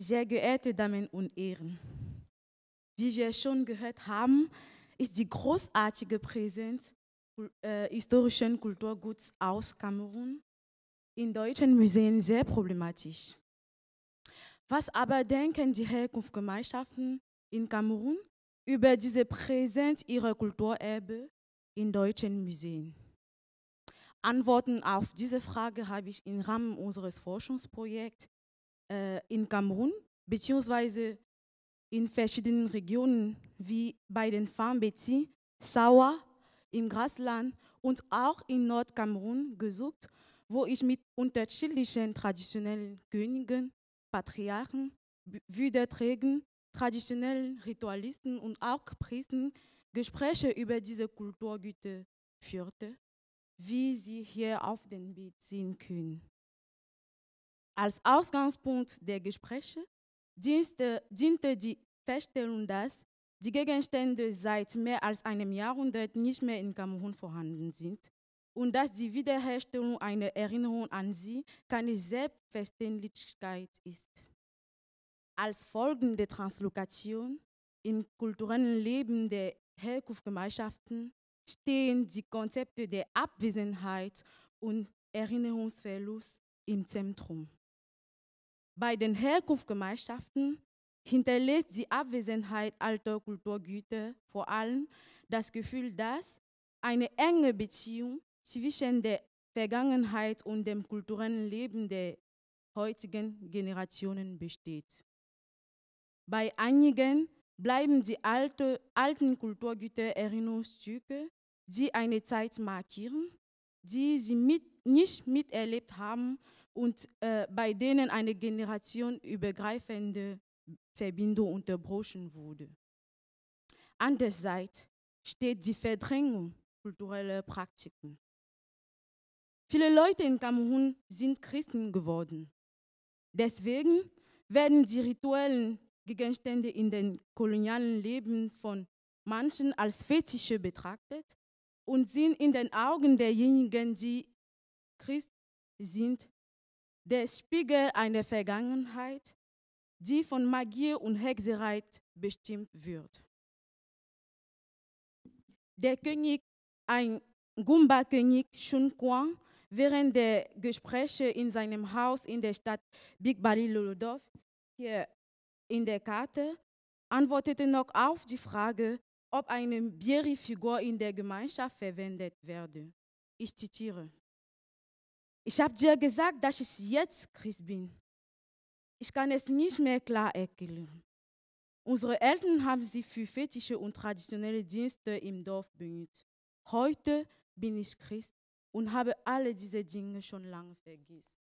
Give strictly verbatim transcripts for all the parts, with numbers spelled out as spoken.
Sehr geehrte Damen und Herren, wie wir schon gehört haben, ist die großartige Präsenz äh, historischen Kulturguts aus Kamerun in deutschen Museen sehr problematisch. Was aber denken die Herkunftsgemeinschaften in Kamerun über diese Präsenz ihrer Kulturerbe in deutschen Museen? Antworten auf diese Frage habe ich im Rahmen unseres Forschungsprojekts äh, in Kamerun bzw. in verschiedenen Regionen wie bei den Fambezi, Sawa, im Grasland und auch in Nordkamerun gesucht, wo ich mit unterschiedlichen traditionellen Königen, Patriarchen, Würdeträgern, traditionellen Ritualisten und auch Priestern Gespräche über diese Kulturgüter führte, wie Sie hier auf dem Bild sehen können. Als Ausgangspunkt der Gespräche diente, diente die Feststellung, dass die Gegenstände seit mehr als einem Jahrhundert nicht mehr in Kamerun vorhanden sind und dass die Wiederherstellung einer Erinnerung an sie keine Selbstverständlichkeit ist. Als Folgen der Translokation im kulturellen Leben der Herkunftsgemeinschaften stehen die Konzepte der Abwesenheit und Erinnerungsverlust im Zentrum. Bei den Herkunftsgemeinschaften hinterlässt die Abwesenheit alter Kulturgüter vor allem das Gefühl, dass eine enge Beziehung zwischen der Vergangenheit und dem kulturellen Leben der heutigen Generationen besteht. Bei einigen bleiben die alte, alten Kulturgüter Erinnerungsstücke, die eine Zeit markieren, die sie mit, nicht miterlebt haben und äh, bei denen eine generationenübergreifende Verbindung unterbrochen wurde. Andererseits steht die Verdrängung kultureller Praktiken. Viele Leute in Kamerun sind Christen geworden. Deswegen werden die rituellen Gegenstände in den kolonialen Leben von manchen als Fetische betrachtet und sind in den Augen derjenigen, die Christ sind, der Spiegel einer Vergangenheit, die von Magie und Hexerei bestimmt wird. Der König, ein Gumba-König Shun Kwang, während der Gespräche in seinem Haus in der Stadt Big Bali Lolodov, hier in der Karte, antwortete noch auf die Frage, ob eine Bieri-Figur in der Gemeinschaft verwendet werde. Ich zitiere: Ich habe dir gesagt, dass ich jetzt Christ bin. Ich kann es nicht mehr klar erklären. Unsere Eltern haben sich für fetische und traditionelle Dienste im Dorf bemüht. Heute bin ich Christ und habe alle diese Dinge schon lange vergessen.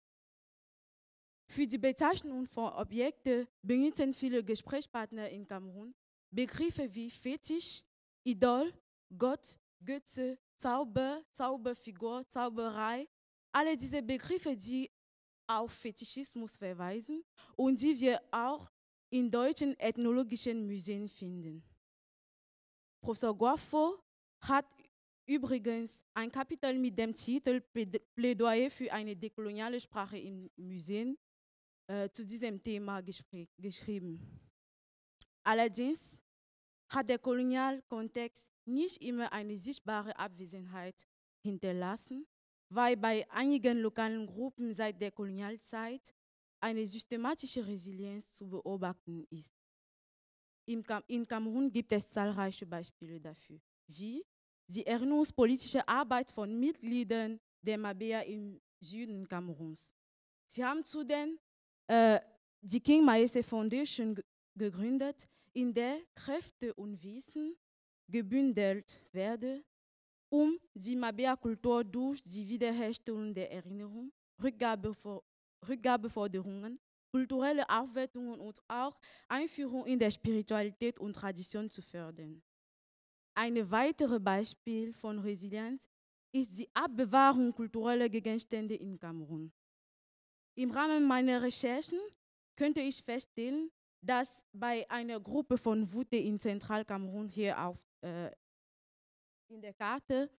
Für die Bezeichnung von Objekten benutzen viele Gesprächspartner in Kamerun Begriffe wie Fetisch, Idol, Gott, Götze, Zauber, Zauberfigur, Zauberei. Alle diese Begriffe, die auf Fetischismus verweisen und die wir auch in deutschen ethnologischen Museen finden. Professor Guaffo hat übrigens ein Kapitel mit dem Titel Plädoyer für eine dekoloniale Sprache in Museen äh, zu diesem Thema geschrieben. Allerdings hat der Kolonialkontext nicht immer eine sichtbare Abwesenheit hinterlassen, weil bei einigen lokalen Gruppen seit der Kolonialzeit eine systematische Resilienz zu beobachten ist. In Kamerun gibt es zahlreiche Beispiele dafür, wie die erinnerungspolitische Arbeit von Mitgliedern der Mabea im Süden Kameruns. Sie haben zudem äh, die King Maese Foundation gegründet, in der Kräfte und Wissen gebündelt werden, um die Mabea-Kultur durch die Wiederherstellung der Erinnerung, Rückgabe vor, Rückgabeforderungen, kulturelle Aufwertungen und auch Einführung in der Spiritualität und Tradition zu fördern. Ein weiteres Beispiel von Resilienz ist die Abbewahrung kultureller Gegenstände in Kamerun. Im Rahmen meiner Recherchen könnte ich feststellen, dass bei einer Gruppe von Wute in Zentralkamerun hier auf, äh, in der Karte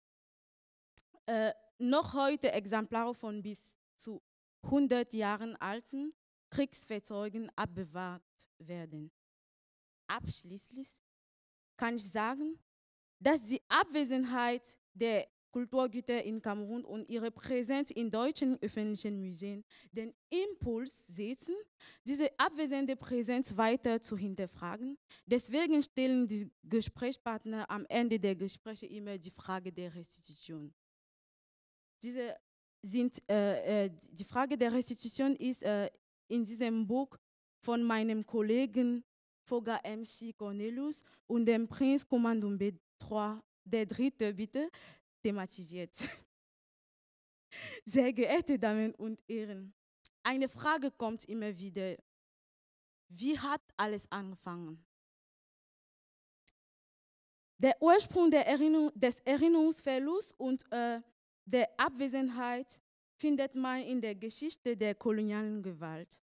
äh, noch heute Exemplare von bis zu hundert Jahren alten Kriegsfahrzeugen abbewahrt werden. Abschließend kann ich sagen, dass die Abwesenheit der Kulturgüter in Kamerun und ihre Präsenz in deutschen öffentlichen Museen den Impuls setzen, diese abwesende Präsenz weiter zu hinterfragen. Deswegen stellen die Gesprächspartner am Ende der Gespräche immer die Frage der Restitution. Diese sind, äh, äh, die Frage der Restitution ist äh, in diesem Buch von meinem Kollegen Foga M C Cornelius und dem Prinz Kommandombe drei, der dritte bitte, thematisiert. Sehr geehrte Damen und Herren, eine Frage kommt immer wieder. Wie hat alles angefangen? Der Ursprung der Erinnerung, des Erinnerungsverlusts und äh, der Abwesenheit findet man in der Geschichte der kolonialen Gewalt.